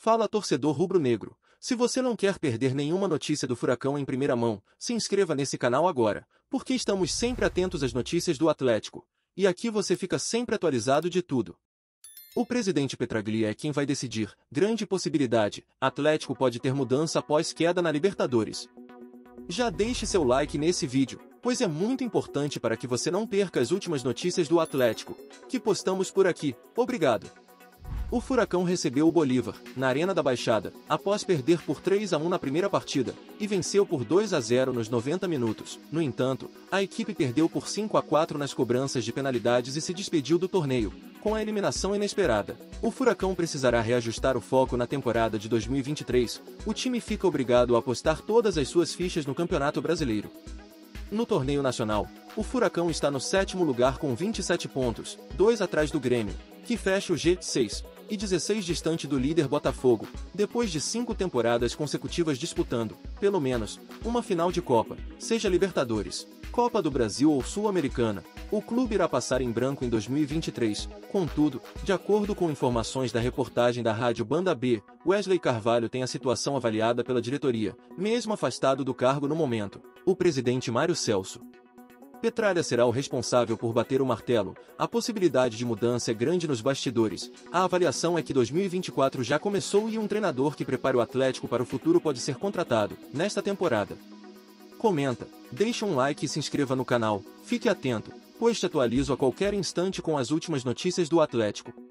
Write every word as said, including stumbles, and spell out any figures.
Fala, torcedor rubro-negro. Se você não quer perder nenhuma notícia do Furacão em primeira mão, se inscreva nesse canal agora, porque estamos sempre atentos às notícias do Atlético. E aqui você fica sempre atualizado de tudo. O presidente Petraglia é quem vai decidir. Grande possibilidade, Atlético pode ter mudança após queda na Libertadores. Já deixe seu like nesse vídeo, pois é muito importante para que você não perca as últimas notícias do Atlético, que postamos por aqui. Obrigado. O Furacão recebeu o Bolívar, na Arena da Baixada, após perder por três a um na primeira partida, e venceu por dois a zero nos noventa minutos. No entanto, a equipe perdeu por cinco a quatro nas cobranças de penalidades e se despediu do torneio, com a eliminação inesperada. O Furacão precisará reajustar o foco na temporada de dois mil e vinte e três, o time fica obrigado a apostar todas as suas fichas no Campeonato Brasileiro. No torneio nacional, o Furacão está no sétimo lugar com vinte e sete pontos, dois atrás do Grêmio, que fecha o G seis, e dezesseis distante do líder Botafogo, depois de cinco temporadas consecutivas disputando, pelo menos, uma final de Copa, seja Libertadores, Copa do Brasil ou Sul-Americana. O clube irá passar em branco em dois mil e vinte e três, contudo, de acordo com informações da reportagem da Rádio Banda B, Wesley Carvalho tem a situação avaliada pela diretoria, mesmo afastado do cargo no momento. O presidente Mário Celso Petralha será o responsável por bater o martelo. A possibilidade de mudança é grande nos bastidores. A avaliação é que dois mil e vinte e quatro já começou e um treinador que prepare o Atlético para o futuro pode ser contratado, nesta temporada. Comenta, deixa um like e se inscreva no canal. Fique atento, pois te atualizo a qualquer instante com as últimas notícias do Atlético.